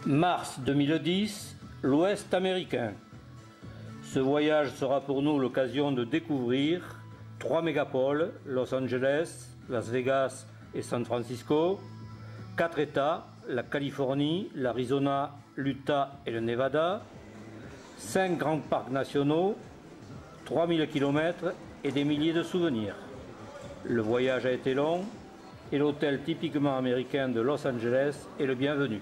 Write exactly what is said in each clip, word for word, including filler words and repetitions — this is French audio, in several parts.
Mars deux mille dix, l'Ouest américain. Ce voyage sera pour nous l'occasion de découvrir trois mégapoles, Los Angeles, Las Vegas et San Francisco, quatre États, la Californie, l'Arizona, l'Utah et le Nevada, cinq grands parcs nationaux, trois mille kilomètres et des milliers de souvenirs. Le voyage a été long et l'hôtel typiquement américain de Los Angeles est le bienvenu.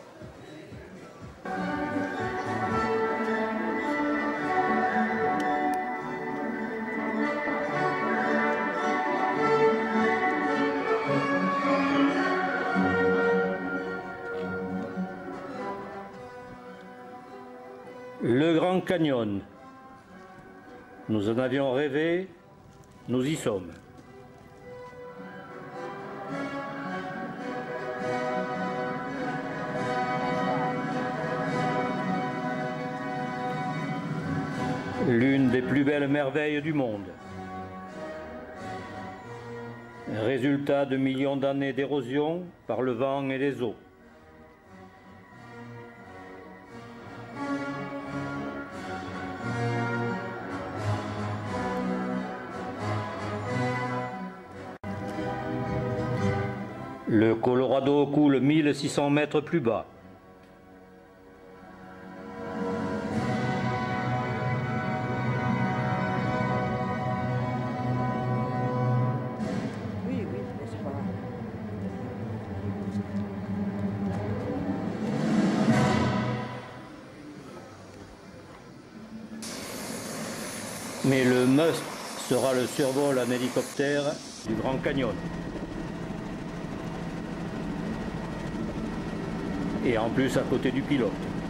Le Grand Canyon. Nous en avions rêvé, nous y sommes. L'une des plus belles merveilles du monde. Résultat de millions d'années d'érosion par le vent et les eaux. Le Colorado coule mille six cents mètres plus bas. Oui, oui, c'est pas grave. Mais le must sera le survol en hélicoptère du Grand Canyon. Et en plus à côté du pilote.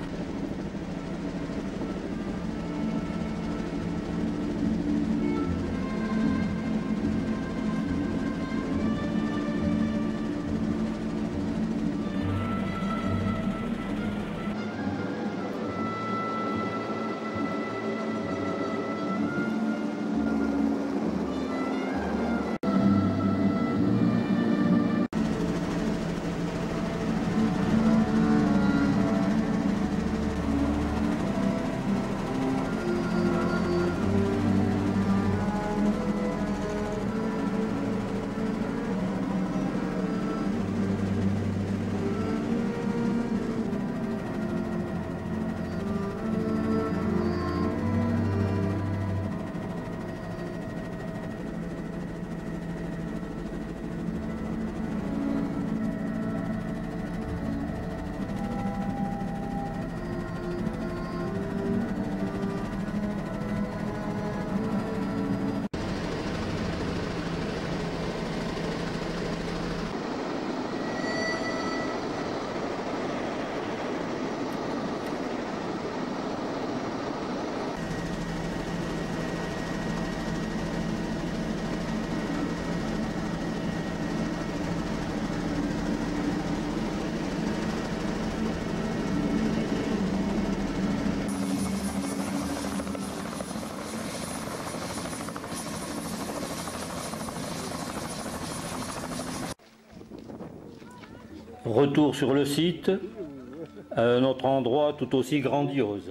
Retour sur le site, à un autre endroit tout aussi grandiose.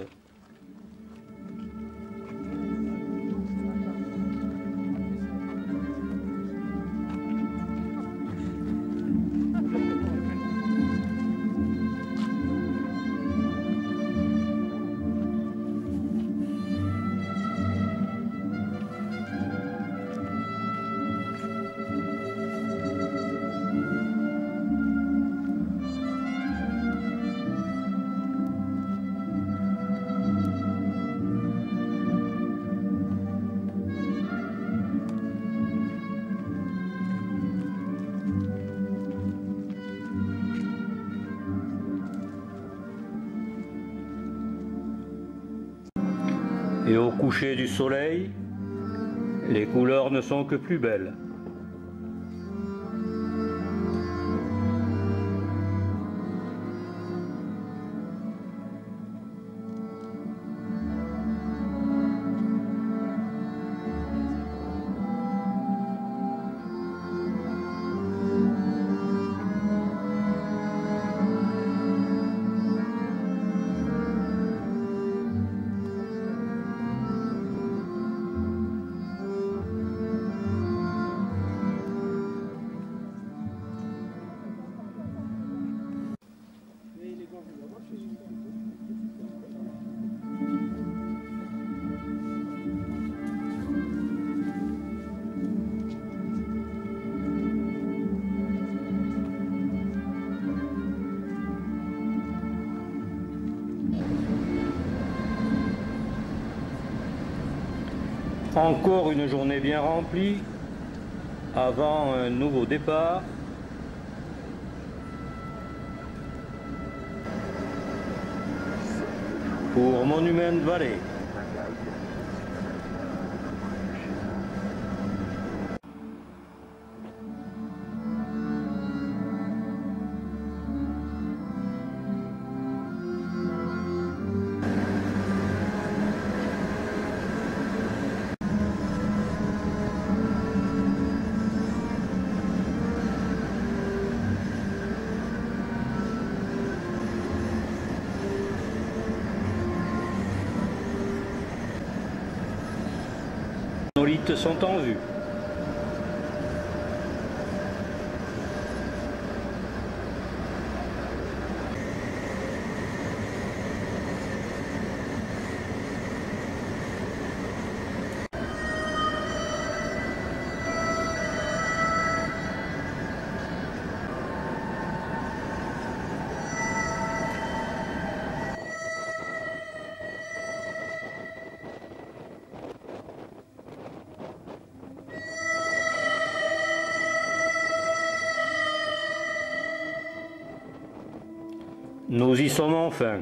Et au coucher du soleil, les couleurs ne sont que plus belles. Encore une journée bien remplie avant un nouveau départ. Pour Monument Valley. Les monolithes sont en vue. Nous y sommes enfin.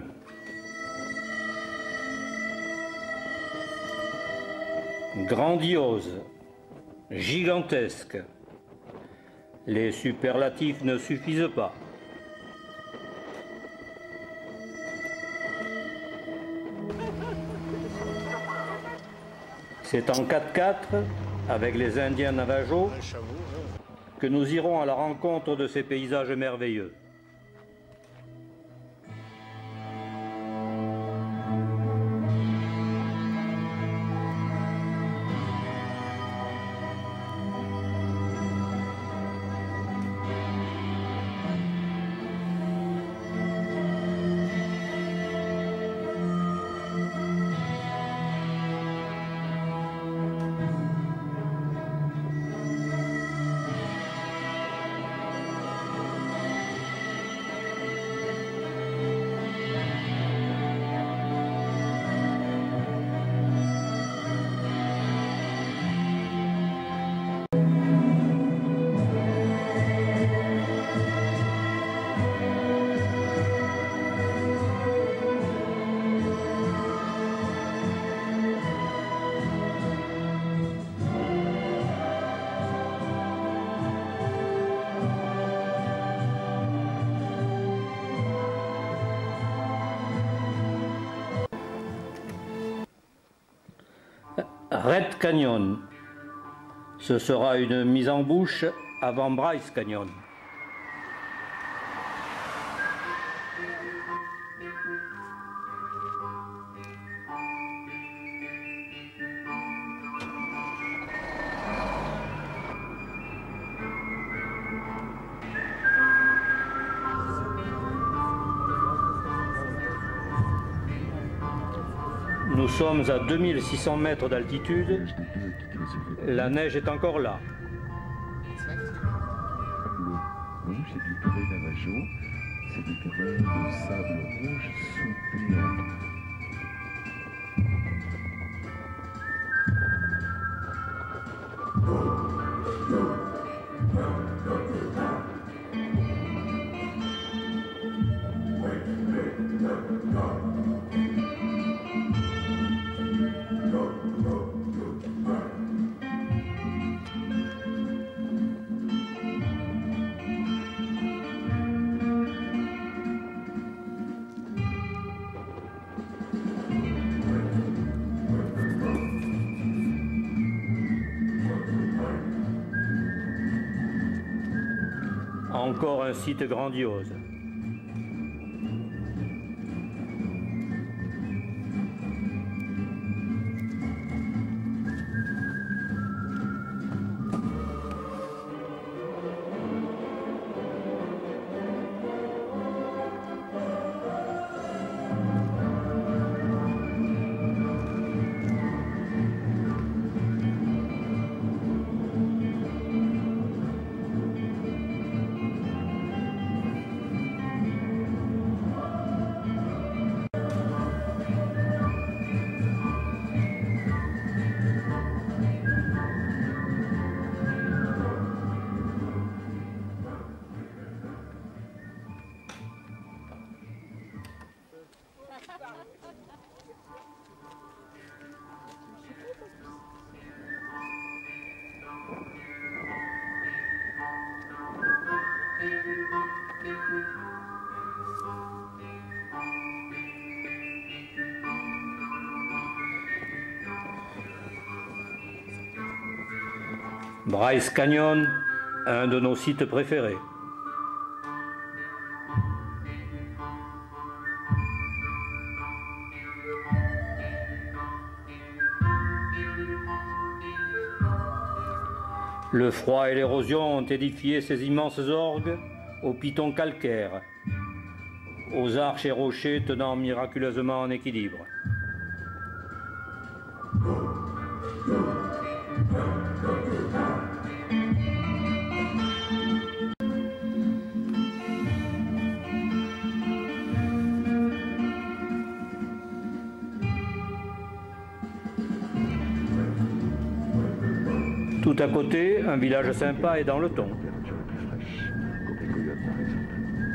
Grandiose, gigantesque. Les superlatifs ne suffisent pas. C'est en quatre-quatre, avec les Indiens Navajo, que nous irons à la rencontre de ces paysages merveilleux. Red Canyon. Ce sera une mise en bouche avant Bryce Canyon. Nous sommes à deux mille six cents mètres d'altitude. La neige est encore là. Le rouge, c'est du grès Navajo. C'est des grains de sable rouge soupés en... Encore un site grandiose. Bryce Canyon, un de nos sites préférés. Le froid et l'érosion ont édifié ces immenses orgues aux pitons calcaires, aux arches et rochers tenant miraculeusement en équilibre. Tout à côté, un village sympa est dans le ton. Température plus fraîche, comme les coyotes par exemple.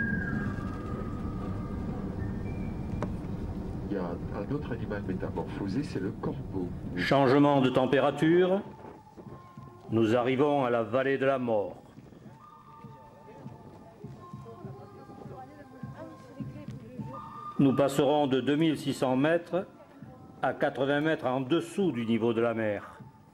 Il y a un autre animal métamorphosé, c'est le corbeau. Changement de température, nous arrivons à la vallée de la mort. Nous passerons de deux mille six cents mètres à quatre-vingts mètres en dessous du niveau de la mer.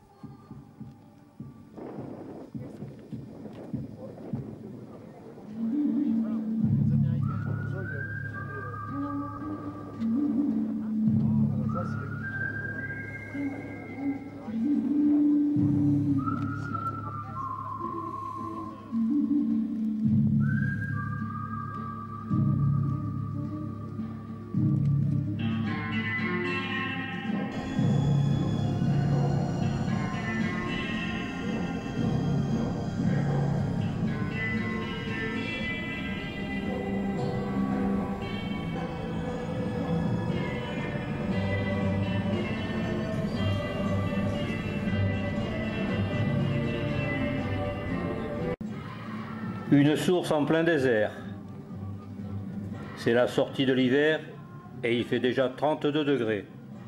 Une source en plein désert. C'est la sortie de l'hiver et il fait déjà trente-deux degrés.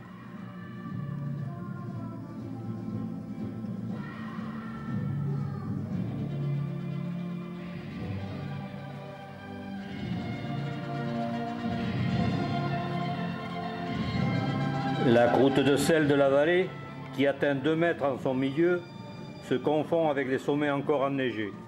La croûte de sel de la vallée, qui atteint deux mètres en son milieu, se confond avec les sommets encore enneigés.